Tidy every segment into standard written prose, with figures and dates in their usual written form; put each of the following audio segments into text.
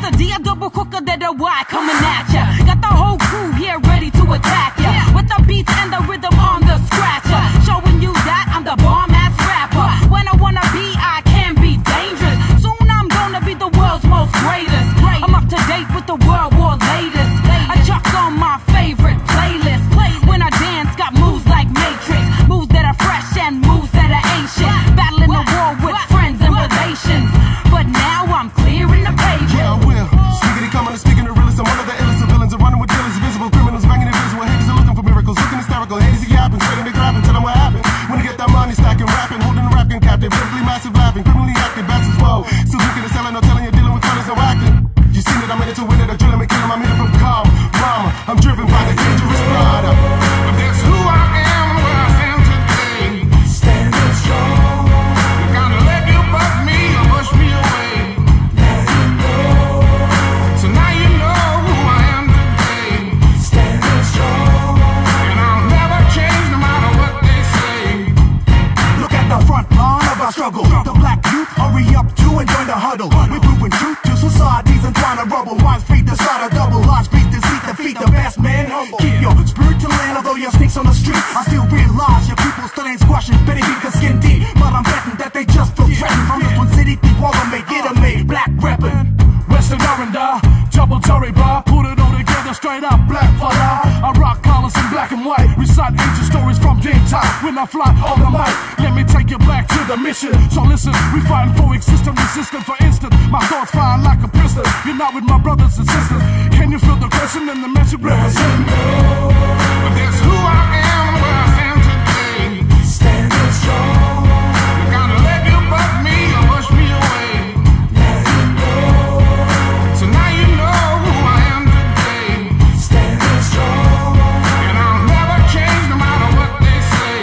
the D, a double quicker than the Y coming at ya. Got the whole crew here ready to attack ya. With the beats and the rhythm on the scratcher. Showing you that I'm the bomb-ass rapper. When I wanna be, I can be dangerous. Soon I'm gonna be the world's most greatest. I'm up to date with the world war latest. I chuck on my favorite playlist. When I dance, got moves like Matrix. Moves that are fresh and moves that are ancient. Battling the war with friends and relations. But now I'm clearing the pages. Yeah, I will. Speaking coming and speaking the realest. I'm one of the illest of villains. I'm running with dealers, visible criminals, banging invisible. Haters are looking for miracles, looking hysterical. Hazy yapping, sweating to grabbing. Tell them what happened. When I get that money, stacking, rapping, holding the rap game captive. Vividly massive, laughing, criminally active, bastards, whoa. Still looking and selling, no telling you, dealing with fellas, no acting. You seen it, I'm in it to win it. I drill him and kill him, I'm here from calm. Mama, I'm driven by the dangerous rider. But that's who I am, where I am today. Standing strong. You gotta let you buck me or push me away. Let it go. So now you know who I am today. Standing strong. And I'll never change no matter what they say. Look at the front line of our struggle. The black youth hurry up to and join the huddle. We're proving truth to societies and trying to rubble. Wise feet decide a double. Large feet defeat the best man humble. Keep your spirit to land, although your sneaks on the street. I still realize your people still ain't squashing Betty beat the skin deep. But I'm betting that they just feel threatened. From this one city, people all make it a made black reppin'. Western Aranda, double Tory bar, put it all together straight up, black fire. I rock colors in black and white, recite ancient stories from game time. When I fly on the mic, let me take you back to the mission. So listen, we fighting for existence, resistant for instant. My thoughts fire like a pistol. You're not with my brothers and sisters. Can you feel the question and the message represent? But that's who I am, where I am today. Standing strong. You gotta let you buck me or push me away. Let it go. So now you know who I am today. Standing strong. And I'll never change no matter what they say.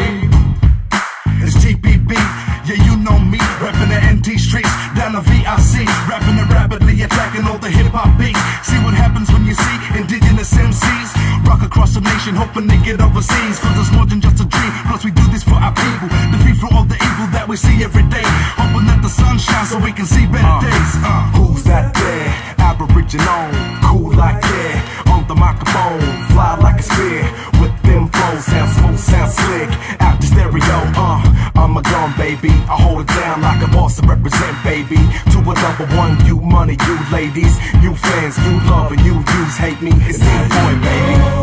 It's GBB, yeah you know me. Rapping the NT streets, down the VIC. Rapping it rapidly, attacking all the hip-hop beats. See what happens when you see indigenous MCs rock across the nation, hoping they get overseas. Cause it's more than just a dream, plus we do this for our people. Defeat for all the evil that we see every day. Hoping that the sun shines so we can see better days. Who's that there? Aboriginal, cool like air. On the microphone, fly like a spear. With them flows, sound smooth, sound slick. Out the stereo, I'm a gun baby. I hold it down like a boss to represent, baby. To a number one, you money, you ladies, you fans, you love and you use hate me. It's Team Boy, baby.